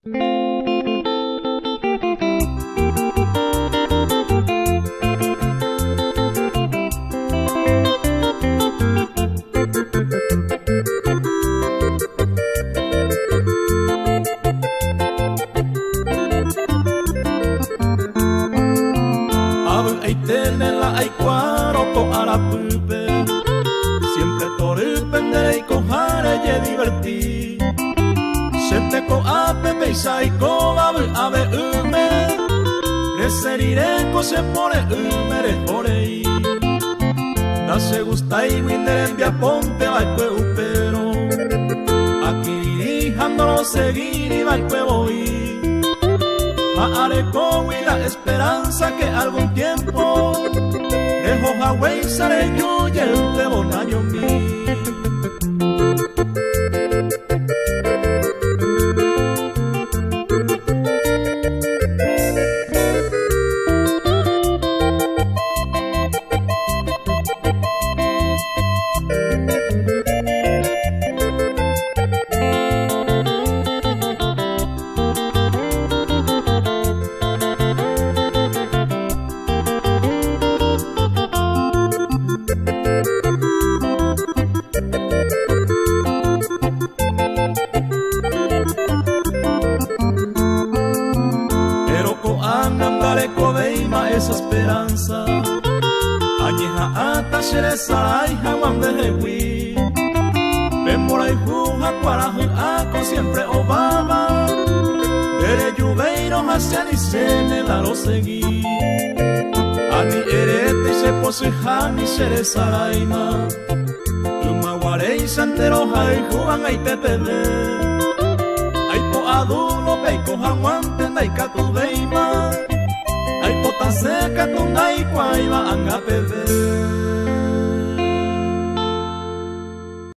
Siempre toripendere y cojare y divertir. Siempre ko ape y ko ave ume. Reserire ko se pone umere jorei. Da se gusta y windere en via ponte va el upero. Aquí dirijándolo seguir y va el voy. Areco y la esperanza que algún tiempo dejo Hawaii sale yo y el tebonaño mío. Esa esperanza añeja ata shere sarai hawan de hewi Pemora y juja cuarajo ako siempre obama Dere yuveiro hacia Anichene la Rosegui Ani erete se poseja ni shere saraima Umaguarei santero hai juan ai tetele Ai po adulo peiko hawan tendai katuveima Ay pota seca con ay cuaiva anga pede